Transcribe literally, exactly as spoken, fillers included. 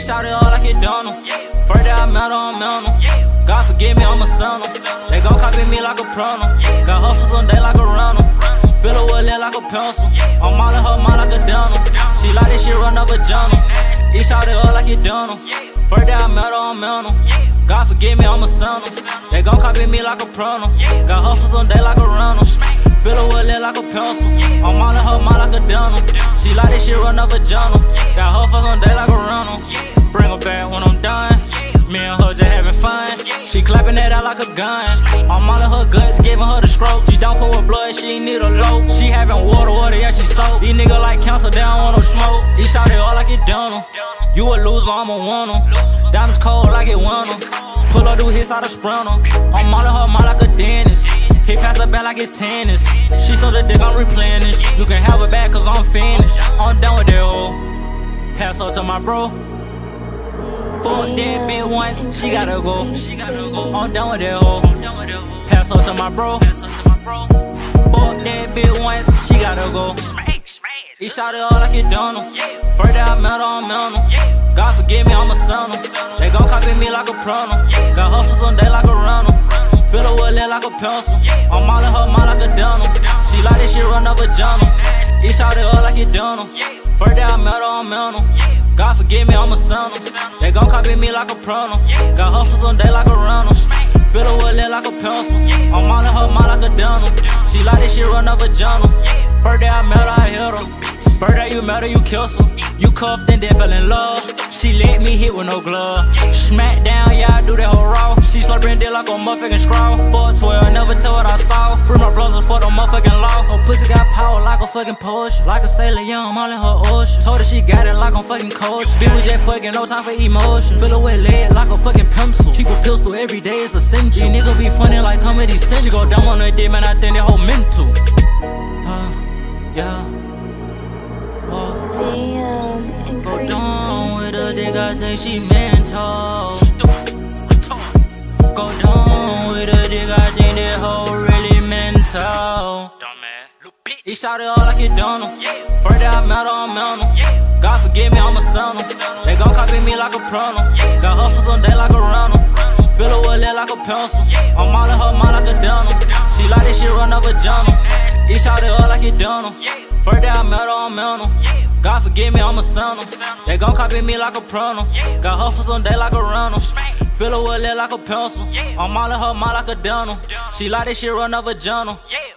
shot it all like it done em. First day I met her, I'm on em. God forgive me, I'm a son em. They gon' copy me like a pronto. Got hustles on day like a runner. Fill her with lead like a pencil. I'm all in her mind like a donut. She like this shit run up a journal. He shot it all like it done em. First day I met her, I'm on em. God forgive me, I'm a son em. They gon' copy me like a pronto. Got hustles on day like a runner. Fill her with lead like a pencil. I'm all in her mind like a donut. She like this shit run up a journal. Got hustles on day like a runner. Bring her back when I'm done. Me and her just having fun. She clapping that out like a gun. I'm all in her guts, giving her the stroke. She down for her blood, she ain't need a load. She having water, water, yeah, she soaked. These niggas like cancer, they don't want no smoke. He shot it all like it done em. You a loser, I'm a winner. Diamonds cold like it winter. Pull up, do hits out of sprinter. I'm all in her mind like a dentist. Hit past her back like it's tennis. She so the dick, I'm replenished. You can have it back, cause I'm finished. I'm done with that hoe. Pass her to my bro. Fuck that bitch once, she gotta go. I'm done with that hoe. Pass her to my bro. Fuck that bitch once, she gotta go. He shot it all like it done em. First day I met her, I'm on em. God forgive me, I'm a son em. They gon' copy me like a pronto. Got hustles on day like a runner. Fill her with lead like a pencil. I'm all in her mind like a donut. She like this shit run up a journal. He shot it all like it done em. First day I met her, I'm on em. God forgive me, I'm a son em. They gon' copy me like a pronto. Got hustles on day like a runner. Fill her with lead like a pencil. I'm all in her mind like a donut. She like this shit run up a journal. First day I met her, I hit her. First day you met her, you kissed her. You cuffed and then fell in love. She let me hit with no glove. Smack down, yeah, I do that whole raw. She slurping dick like a motherfucking straw. four twelve, never tell what I saw. Free my brothers for the motherfucking law. Her pussy got power like a fucking Porsche. Like a sailor young, I'm all in her ocean. Told her she got it like I'm fucking coach. Bitch, we just fucking, no time for emotion. Fill her with lead like a fucking pencil. Keep a pistol every day, it's essential. These niggas be funny like Comedy Central. She go dumb on her dick, man, I think they whole mental. Uh, yeah. Go down with her dick, I think she mental. Go down with her dick, I think that hoe really mental. He shot it all like it done em. First day I met her, I'm on em. God forgive me, I'm a son em. They gon' copy me like a pronto. Got hustles on day like a runner. Fill her with lead like a pencil. I'm all in her mind like a donut. She like this shit run up a journal. He shot it all like it done em. First day I met her, I'm on em. God forgive me, I'm a son em. They gon' copy me like a pronto. Got hustles on day like a runner. Fill her with lead like a pencil. I'm all in her mind like a donut. She like this shit run up a journal.